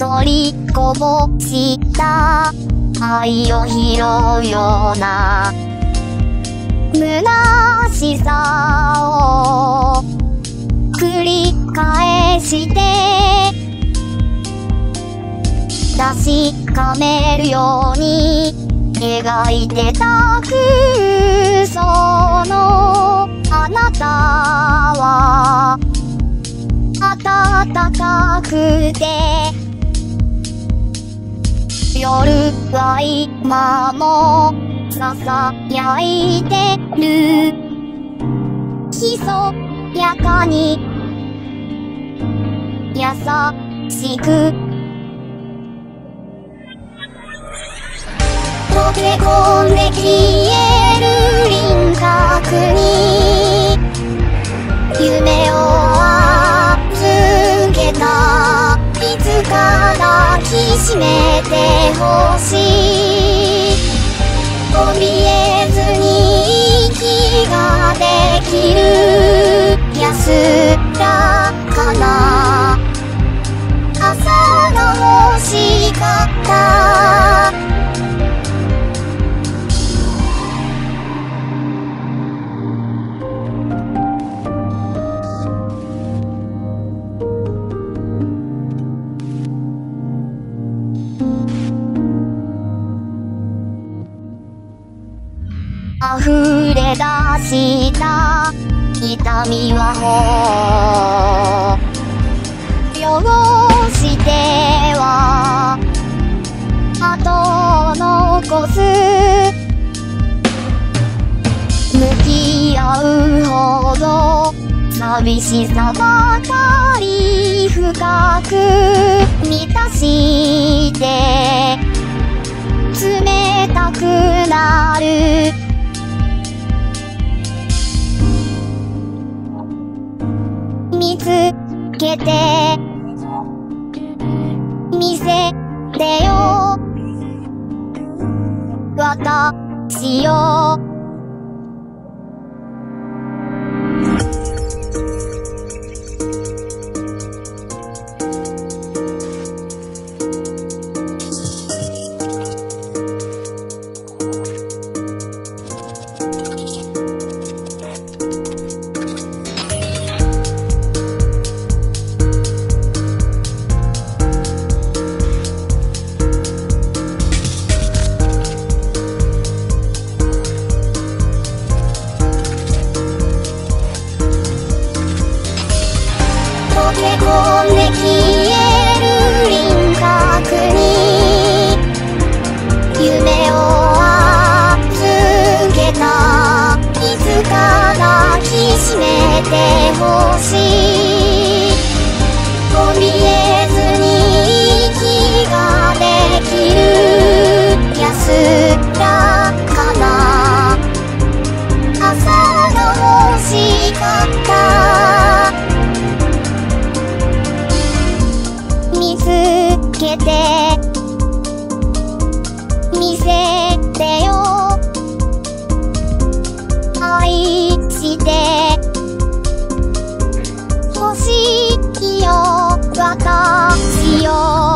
取りこぼした愛を拾うような虚しさを繰り返して確かめるように描いてた空想のあなたは暖かくて夜は今もささやいてるひそやかに優しく溶け込んで消える輪郭に夢を預けたいつか抱きしめてほしい怯えずに息ができる安らかな朝が欲しかった溢れ出した痛みは汚しては後を残す向き合うほど寂しさばかり深く満たして冷たくなる見つけて見せてよ私を溶け込んで消える輪郭に夢を預けたいつか抱きしめてほしい怯えずに息ができる安らかな朝が欲しかった見つけて見せてよ愛してほしいよ私を